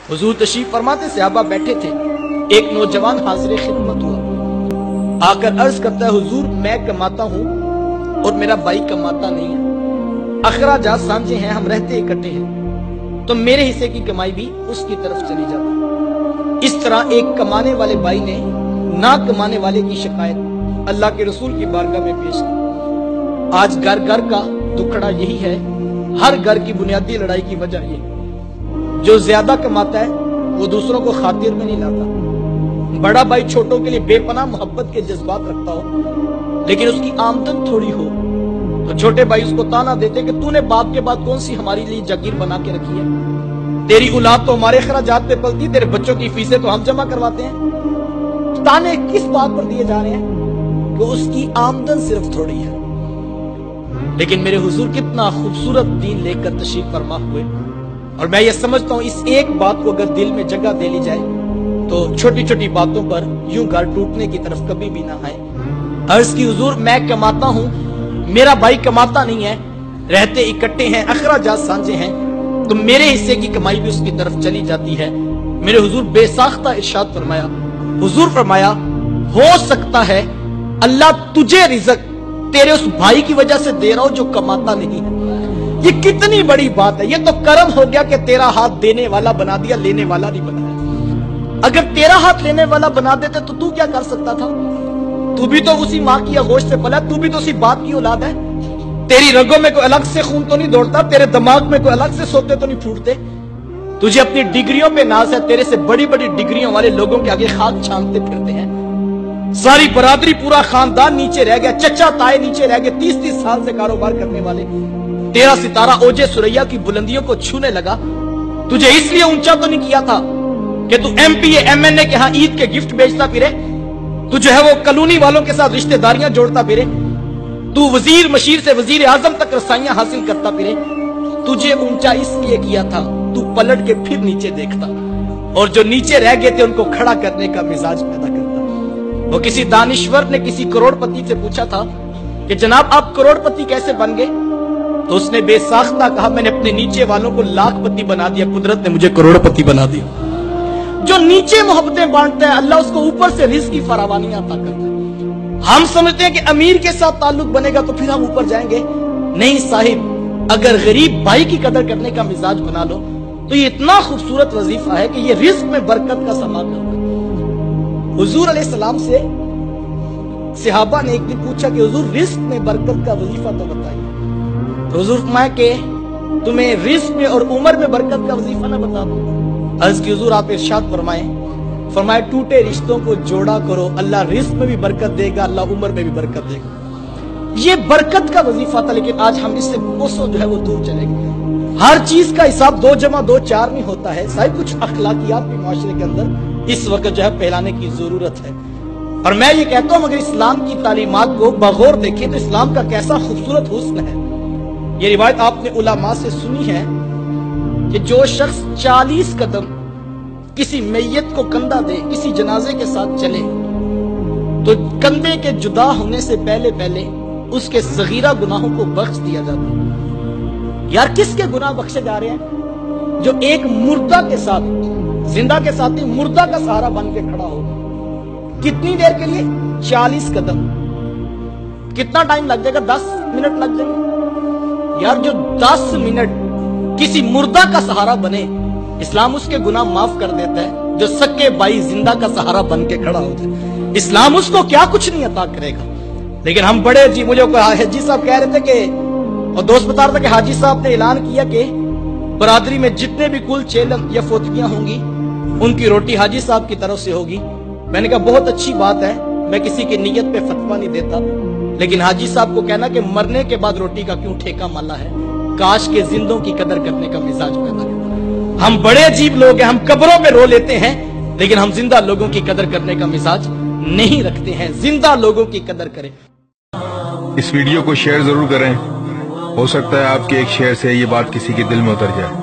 हुजूर तशरीफ फरमाते, सहाबा बैठे थे, एक नौजवान हाजिर खिदमत हुआ, आकर अर्ज करता है, हुजूर मैं कमाता हूँ और मेरा भाई कमाता नहीं है, अखराजात सांझे हैं, हम रहते इकट्ठे हैं, तो मेरे हिस्से की कमाई भी उसकी तरफ चली जाती। इस तरह एक कमाने वाले भाई ने ना कमाने वाले की शिकायत अल्लाह के रसूल की बारगाह में पेश की। आज घर घर का दुखड़ा यही है, हर घर की बुनियादी लड़ाई की वजह ये, जो ज्यादा कमाता है वो दूसरों को खातिर में नहीं लाता। बड़ा भाई छोटों के लिए बेपनाह मोहब्बत के जज्बात रखता हो, लेकिन उसकी आमदन थोड़ी हो तो छोटे भाई उसको ताना देते कि तूने बाप के बाद कौन सी हमारे लिए जागीर बना के रखी है, तेरी औलाद तो हमारे खर्चात पे पलती, तेरे बच्चों की फीसें तो हम जमा करवाते हैं। ताने किस बात पर दिए जा रहे हैं कि उसकी आमदन सिर्फ थोड़ी है। लेकिन मेरे हुजूर कितना खूबसूरत दीन लेकर तशरीफ फरमा हुए, और मैं ये समझता हूं इस एक बात को अगर दिल में जगह दे ली जाए तो छोटी छोटी बातों पर यूं घर टूटने की तरफ कभी भी ना आए। अर्ज की, हुजूर मैं कमाता हूं, मेरा भाई कमाता नहीं है, रहते इकट्ठे हैं, अखराजात सांझे हैं, तो मेरे हिस्से की कमाई भी उसकी तरफ चली जाती है। मेरे हुजूर बेसाख्ता इरशाद फरमाया, हुजूर फरमाया, हो सकता है अल्लाह तुझे रिज़्क तेरे उस भाई की वजह से दे रहा हो जो कमाता नहीं है। ये कितनी बड़ी बात है। ये तो करम हो गया कि तेरा हाथ देने वाला बना दिया, लेने वाला नहीं बनाया। अगर तेरा हाथ लेने वाला बना देते तो तू क्या कर सकता था? तू भी तो उसी माँ की आगोश से पला, तू भी तो उसी बाप की औलाद है। तेरी रगों में कोई अलग से खून तो नहीं दौड़ता, तेरे दिमाग में कोई अलग से सोते तो नहीं फूटते। तुझे अपनी डिग्रियों पे नाज है, तेरे से बड़ी बड़ी डिग्रियों वाले लोगों के आगे खाक छानते फिरते हैं। सारी बरादरी पूरा खानदान नीचे रह गया, चचा ताए नीचे रह गए, 30-30 साल से कारोबार करने वाले। तेरा सितारा ओजे सुरैया की बुलंदियों को छूने लगा। तुझे इसलिए ऊंचा तो नहीं किया था कि तू एमपीए एमएनए के यहां ईद के गिफ्ट बेचता फिरे, तू जो है वो कॉलोनी वालों के साथ रिश्तेदारियां जोड़ता फिरे, तू वजीर मशीर से वजीर आजम तक रसाइयां हासिल करता फिरे। तुझे ऊंचा इसलिए किया था तू पलट के फिर नीचे देखता, और जो नीचे रह गए थे उनको खड़ा करने का मिजाज पैदा करता। वो किसी दानिश्वर ने किसी करोड़पति से पूछा था कि जनाब आप करोड़पति कैसे बन गए? तो उसने बेसाख्ता कहा, मैंने अपने नीचे वालों को लाखपति बना दिया, कुदरत ने मुझे करोड़पति बना दिया। जो नीचे मोहब्बतें बांटता है अल्लाह उसको ऊपर से रिज़्क की फरावानी अता करता है। हम समझते हैं कि अमीर के साथ ताल्लुक बनेगा तो फिर हम ऊपर जाएंगे। नहीं साहिब, अगर गरीब भाई की कदर करने का मिजाज बना लो तो ये इतना खूबसूरत वजीफा है कि ये रिज़्क में बरकत का समा करता है। हुजूर अलैहिस्सलाम से सहाबा ने एक दिन पूछा कि हुजूर रिज़्क में बरकत का वजीफा तो बताइए। तो हुजूर फरमाया कि तुम्हें रिज़्क में और उम्र में बरकत का वजीफा ना बता दूं? अर्ज की, हुजूर आप इरशाद फरमाए टूटे रिश्तों को जोड़ा करो, अल्लाह रिज़्क में भी बरकत देगा, अल्लाह उम्र में भी बरकत देगा। ये बरकत का वजीफा था, लेकिन आज हम इससे कोसों जो है वो दूर चले गए। हर चीज का हिसाब 2 + 2 4 नहीं होता है। साहिब कुछ अखलाकियात भी माशरे के अंदर इस वक्त जो है फैलाने की जरूरत है। और मैं ये कहता हूं अगर इस्लाम की तालीमात को बगौर देखें तो इस्लाम का कैसा खूबसूरत हुस्न है। ये रिवायत आपने उलमा से सुनी है कि जो शख्स 40 कदम किसी मैयत को कंधा दे, किसी जनाजे के साथ चले, तो कंधे के जुदा होने से पहले पहले उसके सगीरा गुनाहों को बख्श दिया जाता है। यार किसके गुनाह बख्शे जा रहे हैं? जो एक मुर्दा के साथ, जिंदा के साथ ही मुर्दा का सहारा बन के खड़ा हो। कितनी देर के लिए? 40 कदम। कितना टाइम लग जाएगा? 10 मिनट लग जाएंगे। यार जो 10 मिनट किसी मुर्दा का सहारा बने, इस्लाम उसके गुनाह माफ कर देता है। जो सक्के भाई जिंदा का सहारा बन के खड़ा होता है, इस्लाम उसको क्या कुछ नहीं अता करेगा। लेकिन हम बड़े अजीब, मुझे हाजी साहब कह रहे थे कि, और दोस्त बता रहा था कि हाजी साहब ने ऐलान किया कि बरादरी में जितने भी कुल चेलम या फोतगियां होंगी उनकी रोटी हाजी साहब की तरफ से होगी। मैंने कहा बहुत अच्छी बात है, मैं किसी की नीयत पे फतवा नहीं देता, लेकिन हाजी साहब को कहना कि मरने के बाद रोटी का क्यों ठेका माला है, काश के जिंदों की कदर करने का मिजाज पैदा करता। हम बड़े अजीब लोग हैं, हम कब्रों में रो लेते हैं, लेकिन हम जिंदा लोगों की कदर करने का मिजाज नहीं रखते हैं। जिंदा लोगों की कदर करें। इस वीडियो को शेयर जरूर करें, हो सकता है आपके एक शेयर से ये बात किसी के दिल में उतर जाए।